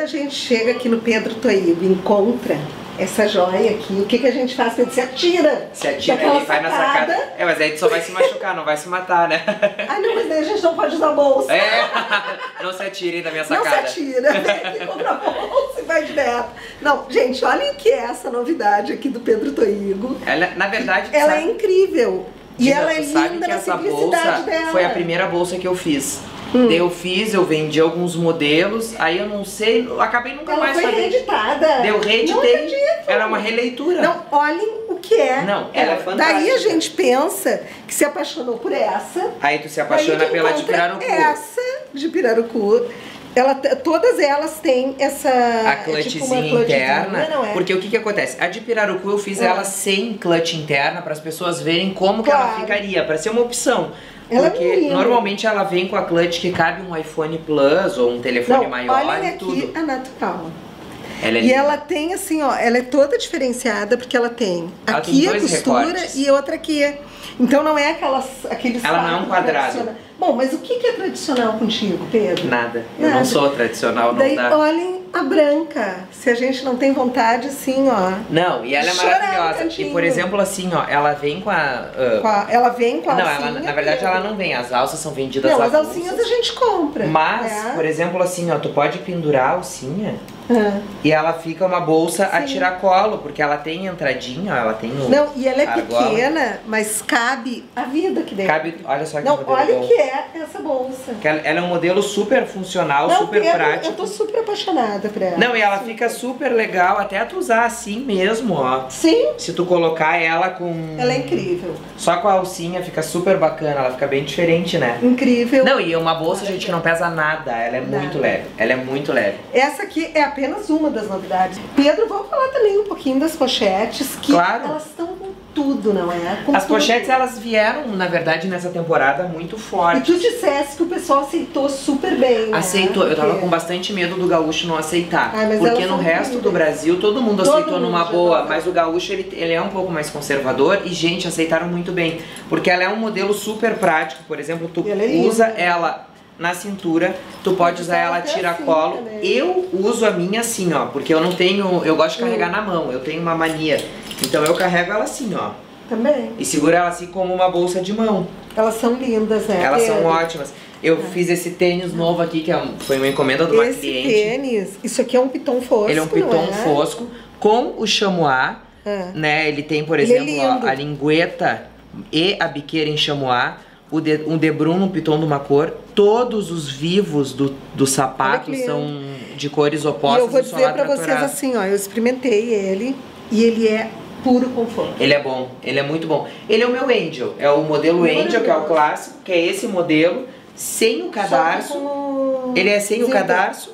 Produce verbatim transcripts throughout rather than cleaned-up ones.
a gente chega aqui no Pedro Toigo e encontra essa joia aqui, o que, que a gente faz? Se atira. Se atira e vai na sacada. É, mas aí tu só vai se machucar, não vai se matar, né? Ai, não, mas daí a gente não pode usar bolsa. É, não se atirem da minha sacada. Não se atira, vem aqui, compra bolsa e vai direto. Não, gente, olha o que é essa novidade aqui do Pedro Toigo. Ela, na verdade, ela sabe, é incrível. E Gina, ela é sabe linda que na essa simplicidade bolsa dela. foi a primeira bolsa que eu fiz. Hum. Daí eu fiz, eu vendi alguns modelos, aí eu não sei, eu acabei nunca ela mais foi fazendo. reeditada. Deu reeditei. Ela é uma releitura. Não, olhem o que é. Não, ela é fantástica. Daí a gente pensa que se apaixonou por essa. Aí tu se apaixona daí tu pela de encontra Pirarucu. Essa de Pirarucu. Ela, todas elas têm essa... A tipo clutchzinha uma interna, não é? porque o que que acontece? A de Pirarucu eu fiz Ah. ela sem clutch interna para as pessoas verem como que Claro. ela ficaria, para ser uma opção. Ela porque é linda. normalmente ela vem com a clutch que cabe um iPhone Plus ou um telefone Não, maior olhem e aqui tudo. a natural. Ela é E linda. ela tem assim, ó, ela é toda diferenciada porque ela tem Ela aqui tem a dois costura recortes. e outra aqui. Então não é aquelas, aqueles Ela não é um sacos quadrado. tradicionais. Bom, mas o que que é tradicional contigo, Pedro? Nada. Eu Nada. não sou tradicional, não Daí dá. olhem a branca. Se a gente não tem vontade, assim, ó. Não, e ela é Chorar no maravilhosa. cantinho. E por exemplo, assim, ó, ela vem com a. ah, Com a- ela vem com a não, alcinha. ela, na verdade Pedro. ela não vem. As alças são vendidas Não, as avulsas. alcinhas a gente compra. Mas, né? por exemplo, assim, ó, tu pode pendurar a alcinha Ah. e ela fica uma bolsa a Sim. tiracolo, porque ela tem entradinha, ó, ela tem o... Não, e ela é argola. pequena, mas cabe a vida que dentro. Cabe, olha só que Não, modelo olha bom. o que é essa bolsa. Que Ela, ela é um modelo super funcional, Não, super Pedro, prático. eu tô super apaixonada por ela. Não, e ela fica super legal, até tu usar assim mesmo, ó. Sim, Se tu colocar ela com... ela é incrível. Só com a alcinha fica super bacana, ela fica bem diferente, né? Incrível. Não, e uma bolsa, gente, que não pesa nada, ela é Nada. muito leve. Ela é muito leve. Essa aqui é apenas uma das novidades. Pedro, vamos falar também um pouquinho das pochetes, que Claro. elas estão com tudo, não é? Com As tudo. pochetes, elas vieram, na verdade, nessa temporada muito E forte. tu dissesse que o pessoal aceitou super bem, né? Aceitou, eu tava Porque- com bastante medo do gaúcho não aceitar. Ai, mas porque elas no são resto lindas. do Brasil todo mundo Todo aceitou mundo numa já boa, tava. mas o gaúcho ele, ele é um pouco mais conservador e, gente, aceitaram muito bem. Porque ela é um modelo super prático, por exemplo, tu Ela é linda. usa ela na cintura, tu pode usar ela até tiracolo. assim também. Eu uso a minha assim, ó, porque eu não tenho, eu gosto de Hum. carregar na mão, eu tenho uma mania. Então eu carrego ela assim, ó, Também. e seguro ela assim como uma bolsa de mão. Elas são lindas, né? Elas são Pedro? ótimas. Eu fiz esse tênis novo aqui, que é um- foi uma encomenda de uma Esse cliente. tênis, isso aqui é um piton fosco, Ele é um piton não é? fosco com o chamois, É. né? Ele tem, por Ele é exemplo, ó, lindo. a lingueta e a biqueira em chamois, o de, um debrum no piton de uma cor. Todos os vivos do, do sapato Olha que são de cores E opostas. eu vou no dizer solado pra vocês tratorado. assim, ó, eu experimentei ele e ele é puro conforto. Ele é bom, ele é muito bom. Ele é o meu Angel, é o modelo Maravilhoso. Angel, que é o clássico, que é esse modelo, sem o cadarço. Só que com o- Ele é sem o Zíper. cadarço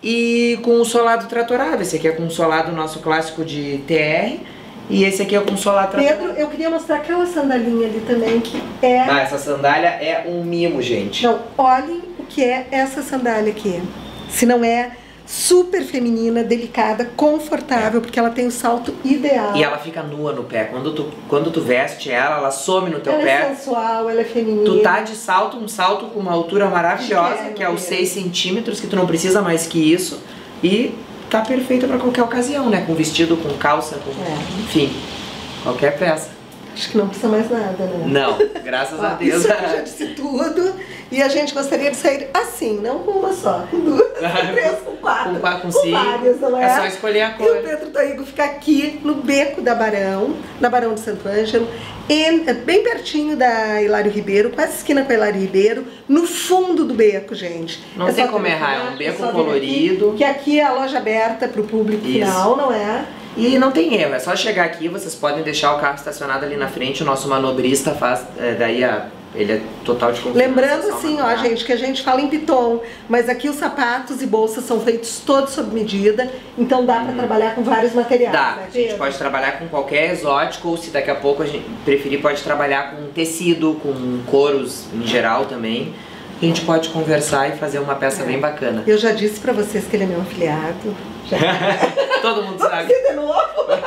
e com o solado tratorado. Esse aqui é com o solado nosso clássico de T R e esse aqui é com o solado tratorado. Pedro, eu queria mostrar aquela sandalinha ali também, que é... Ah, essa sandália é um mimo, gente. Não, olhem o que é essa sandália aqui. Se não é super feminina, delicada, confortável, porque ela tem o salto ideal. E ela fica nua no pé. Quando tu, quando tu veste ela, ela some no teu ela pé. é sensual, ela é feminina. Tu tá de salto, um salto com uma altura maravilhosa, Chiquérrimo que é os mesmo. seis centímetros, que tu não precisa mais que isso. E tá perfeita pra qualquer ocasião, né? Com vestido, com calça, com... É. enfim, qualquer peça. Acho que não precisa mais nada, né? Não, graças a Ó, Deus. isso aqui já disse tudo. E a gente gostaria de sair assim, não com uma só, com duas, com três, com quatro. Com quatro, com com cinco. várias, não é? É só escolher a E cor. o Pedro Toigo fica aqui no beco da Barão, na Barão de Santo Ângelo, em- bem pertinho da Hilário Ribeiro, quase esquina com a Hilário Ribeiro, no fundo do beco, gente. Não É tem só como vir errar, aqui, é um beco só vir colorido. aqui, que aqui é a loja aberta para o público Isso. final, não é? E não tem erro, é só chegar aqui, vocês podem deixar o carro estacionado ali na frente, o nosso manobrista faz, é, daí a, ele é total de confiança. Lembrando só assim, ó, manobrar. gente, que a gente fala em piton, mas aqui os sapatos e bolsas são feitos todos sob medida, então dá pra trabalhar com vários materiais, Dá, né, a gente Pedro? pode trabalhar com qualquer exótico, ou se daqui a pouco a gente preferir, pode trabalhar com tecido, com couros em geral também. A gente pode conversar e fazer uma peça bem bacana. Eu já disse pra vocês que ele é meu afiliado. Já... Todo mundo Vamos sabe. dizer de novo?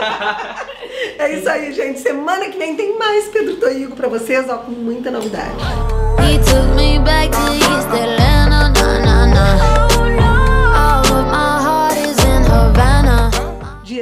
É isso aí, gente. Semana que vem tem mais Pedro Toigo pra vocês, ó, com muita novidade. He took me back to East Atlanta, nah, nah, nah. I put my heart in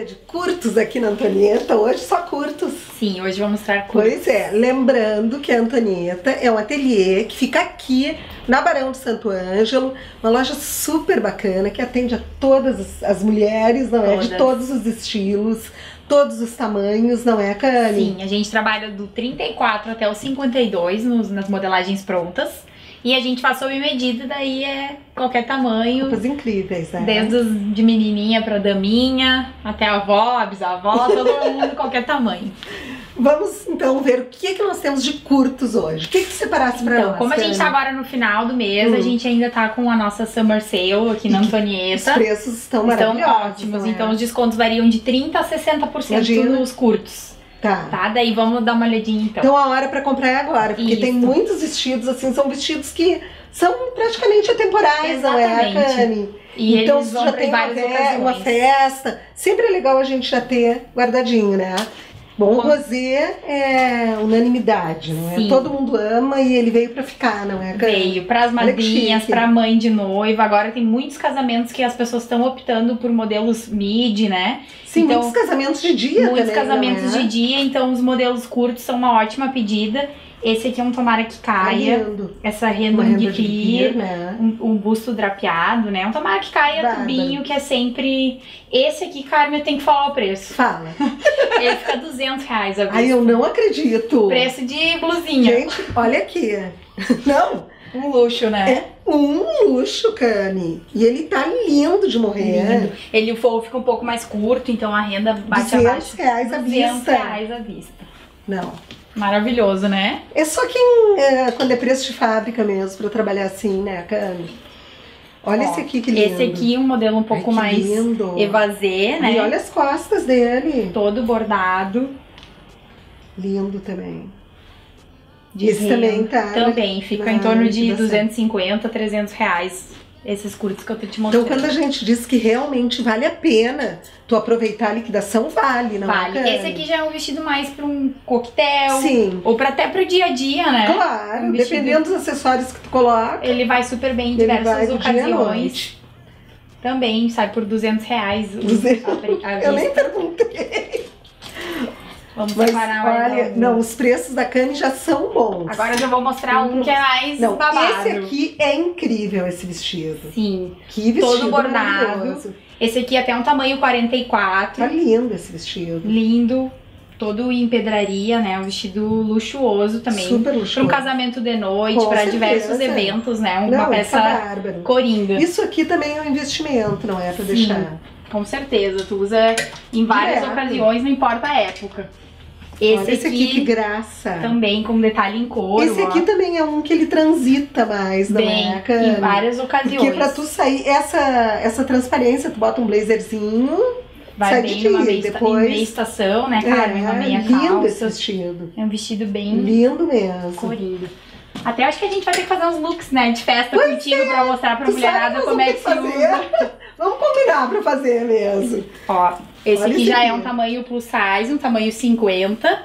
feira de curtos aqui na Antonieta, hoje só curtos. Sim, hoje vou mostrar curtos. Pois é, lembrando que a Antonieta é um ateliê que fica aqui na Barão de Santo Ângelo, uma loja super bacana que atende a todas as, as mulheres, não é? De todos os estilos, todos os tamanhos, não é, Cani? Sim, a gente trabalha do trinta e quatro até o cinquenta e dois nos, nas modelagens prontas. E a gente faz sob medida, daí é qualquer tamanho. Roupas incríveis, né? Desde os de menininha pra daminha, até a avó, a bisavó, todo mundo, qualquer tamanho. Vamos então ver o que, é que nós temos de curtos hoje. O que, é que separasse pra então, nós? Como a Cani? gente tá agora no final do mês, hum. a gente ainda tá com a nossa Summer Sale aqui na Antonieta. Os preços estão maravilhosos. Estão ótimos, é? Então os descontos variam de trinta a sessenta por cento Imagina. nos curtos. Tá. Tá, daí vamos dar uma olhadinha então. Então a hora pra comprar é agora, porque Isso. tem muitos vestidos, assim, são vestidos que são praticamente atemporais, não é, Cani? E então eles se vão já pra tem uma, várias fe ocasiões. uma festa, sempre é legal a gente já ter guardadinho, né? Bom, o rosé é unanimidade, não é? Sim. Todo mundo ama e ele veio pra ficar, não é, Cani? Veio pras madrinhas, pra mãe de noiva. Agora tem muitos casamentos que as pessoas estão optando por modelos midi, né? Sim, então, muitos casamentos de dia Muitos também, casamentos não é? de dia, então os modelos curtos são uma ótima pedida. Esse aqui é um tomara que caia. Lindo. Essa renda Uma de renda de clear, clear, né? um, um busto drapeado, né? Um tomara que caia Bárbaro. tubinho, que é sempre... Esse aqui, Carmen, eu tenho que falar o preço. Fala. Ele fica duzentos reais a vista. Ai, eu não acredito. Preço de blusinha. Gente, olha aqui. Não. Um luxo, né? É um luxo, Cani. E ele tá lindo de morrer. Lindo. Ele, o forro fica um pouco mais curto, então a renda bate duzentos abaixo. reais à duzentos vista. reais à vista. Não. Maravilhoso, né? É só quem, é, quando é preço de fábrica mesmo, pra trabalhar assim, né, Cani? Olha Ó, esse aqui, que lindo. Esse aqui é um modelo um pouco Ai, que mais lindo. evasê, né? E olha as costas dele. Todo bordado. Lindo também. De Esse renda. também tá Também, fica na em torno de liquidação. duzentos e cinquenta, trezentos reais. Esses curtos que eu tô te mostrando. Então, quando a gente diz que realmente vale a pena tu aproveitar a liquidação, vale, não Vale. é, Cani? Esse aqui já é um vestido mais pra um coquetel. Sim. Ou pra, até pro dia a dia, né? Claro, Um vestido- dependendo dos acessórios que tu coloca. Ele vai super bem em Ele vai diversas do dia à ocasiões. noite. Também sai por duzentos reais. o- duzentos. a pre- a Eu nem vista. perguntei. Vamos Mas separar olha, então. não, os preços da Cani já são bons. Agora eu já vou mostrar um que é mais Não, babado. esse aqui é incrível, esse vestido. Sim. Que vestido Todo bordado. maravilhoso. Esse aqui é até um tamanho quarenta e quatro. Tá lindo esse vestido. Lindo. Todo em pedraria, né? Um vestido luxuoso também. Super Para luxuoso. um casamento de noite, Com para certeza. diversos eventos, né? Uma Não, peça tá bárbaro. coringa. Isso aqui também é um investimento, não é? Pra Sim. deixar. Com certeza. Tu usa em várias Direto. ocasiões, não importa a época. Esse, Olha esse aqui, aqui, que graça. também com detalhe em couro. Esse aqui ó. também é um que ele transita mais, não Bem, é, Cani? em várias ocasiões. Porque pra tu sair, essa, essa transparência, tu bota um blazerzinho, Vai sai bem de numa dia, meia, depois... em meia estação, né, Carmen? Uma meia lindo esse calça. vestido. É um vestido bem Lindo mesmo. coringa. Até acho que a gente vai ter que fazer uns looks, né, de festa Pois contigo é. pra mostrar pra Tu mulherada sabe, como nós é que se vamos ter que usa. fazer. Vamos combinar pra fazer mesmo. Ó, esse Olha aqui esse já aqui. é um tamanho plus size, um tamanho cinquenta.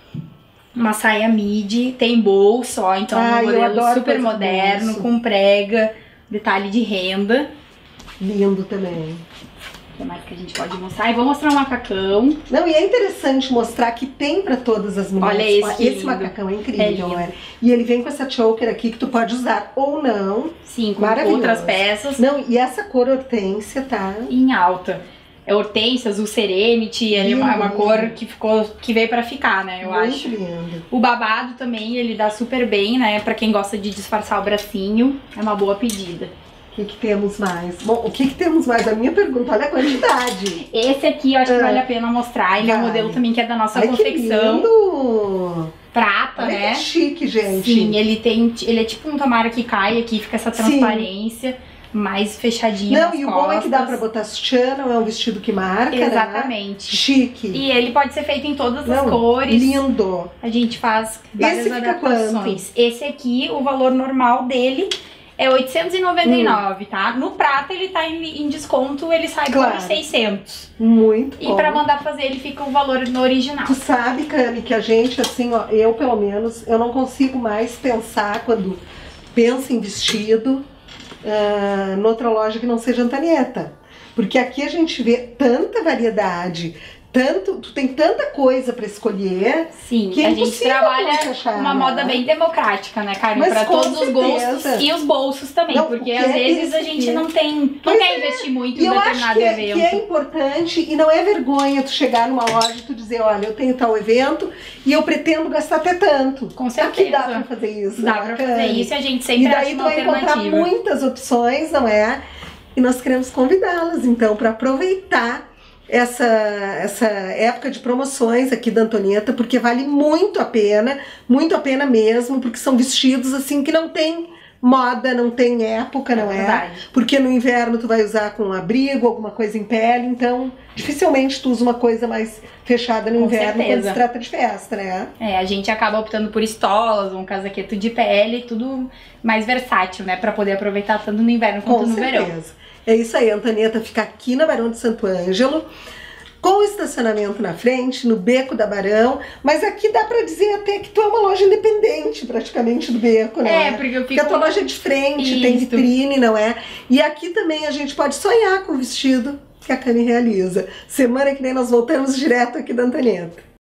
Uma saia midi, tem bolso, ó, então Ai, um eu modelo adoro super coisa com moderno, bolso. com prega, detalhe de renda. Lindo também. O que mais que a gente pode mostrar? E vou mostrar um macacão. Não, e é interessante mostrar que tem pra todas as mulheres. Olha esse, Ó, que esse lindo. macacão é É incrível, lindo. é. E ele vem com essa choker aqui que tu pode usar ou não. Sim, com Maravilhoso. outras peças Não, e essa cor hortência, tá? em alta. É hortência, azul serenity, ele é uma, uma Lindo. cor que ficou, que veio pra ficar, né, eu Muito acho. lindo. O babado também, ele dá super bem, né, pra quem gosta de disfarçar o bracinho, é uma boa pedida. O que, que temos mais? Bom, o que, que temos mais? A minha pergunta, olha a quantidade. Esse aqui eu acho que Ah. vale a pena mostrar, ele é um Vale. modelo também que é da nossa Olha que confecção, lindo. prata, Olha né? que chique, gente. Sim, ele tem, ele é tipo um tomara que cai aqui, fica essa Sim. transparência, mais fechadinho Não, nas e o bom é que dá pra costas. botar sutiã, não é um vestido que marca, né? Exatamente. Chique. E ele pode ser feito em todas as Não, cores. lindo. A gente faz várias Esse fica adaptações. Esse aqui, o valor normal dele é oitocentos e noventa e nove, tá? No prata ele tá em, em desconto, ele sai Claro. por seiscentos. Muito E bom. pra mandar fazer ele fica o valor no original. Tu sabe, Cami, que a gente, assim, ó, eu pelo menos, eu não consigo mais pensar quando penso em vestido uh, noutra loja que não seja Antonieta. Porque aqui a gente vê tanta variedade, tanto, tu tem tanta coisa para escolher. Sim, que é a gente trabalha achar, uma né? moda bem democrática, né, Carmen? Para todos os gostos e os bolsos também, não, porque às vezes a gente não tem, não quer investir muito em determinado evento. E eu acho que é importante e não é vergonha tu chegar numa loja e tu dizer, olha, eu tenho tal evento e eu pretendo gastar até tanto. Com certeza. Aqui dá pra fazer isso. Dá pra fazer isso e a gente sempre acha uma alternativa. E daí tu vai encontrar muitas opções, não é? E nós queremos convidá-las, então, para aproveitar essa, essa época de promoções aqui da Antonieta, porque vale muito a pena, muito a pena mesmo, porque são vestidos assim que não tem moda, não tem época, não é? Verdade. Porque no inverno tu vai usar com um abrigo, alguma coisa em pele, então dificilmente tu usa uma coisa mais fechada no Com inverno certeza. quando se trata de festa, né? É, a gente acaba optando por estolas, um casaqueto de pele, tudo mais versátil, né? Pra poder aproveitar tanto no inverno quanto Com no certeza. verão. É isso aí, a Antonieta fica aqui na Barão de Santo Ângelo, com o estacionamento na frente, no Beco da Barão, mas aqui dá pra dizer até que tu é uma loja independente praticamente do Beco, né? É, porque eu fico... Porque a tua loja é de frente, Isso. tem vitrine, não é? E aqui também a gente pode sonhar com o vestido que a Cami realiza. Semana que vem nós voltamos direto aqui da Antonieta.